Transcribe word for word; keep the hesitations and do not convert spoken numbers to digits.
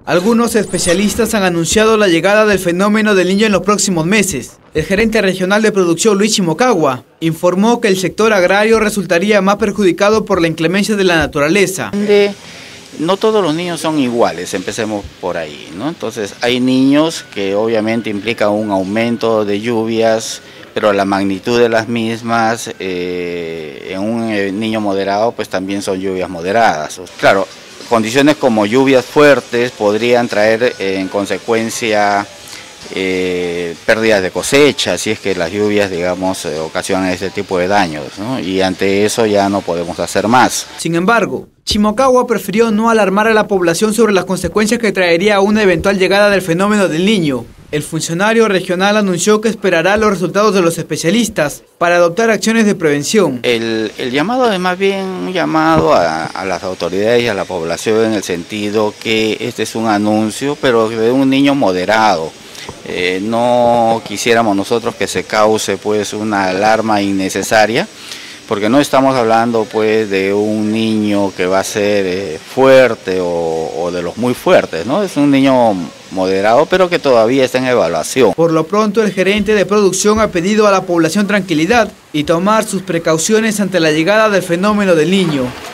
Algunos especialistas han anunciado la llegada del fenómeno del Niño en los próximos meses. El gerente regional de producción, Luis Chimocagua, informó que el sector agrario resultaría más perjudicado por la inclemencia de la naturaleza. No todos los niños son iguales, empecemos por ahí, ¿no? Entonces hay niños que obviamente implican un aumento de lluvias, pero la magnitud de las mismas, eh, en un eh, niño moderado, pues también son lluvias moderadas. Claro, condiciones como lluvias fuertes podrían traer eh, en consecuencia eh, pérdidas de cosecha, si es que las lluvias, digamos, eh, ocasionan este tipo de daños, ¿no? Y ante eso ya no podemos hacer más. Sin embargo, Chimocagua prefirió no alarmar a la población sobre las consecuencias que traería una eventual llegada del fenómeno del Niño. El funcionario regional anunció que esperará los resultados de los especialistas para adoptar acciones de prevención. El, el llamado es más bien un llamado a, a las autoridades y a la población en el sentido que este es un anuncio, pero de un niño moderado. Eh, no quisiéramos nosotros que se cause pues una alarma innecesaria, porque no estamos hablando pues de un niño que va a ser eh, fuerte o, o de los muy fuertes, ¿no? Es un niño moderado, pero que todavía está en evaluación. Por lo pronto, el gerente de producción ha pedido a la población tranquilidad y tomar sus precauciones ante la llegada del fenómeno del Niño.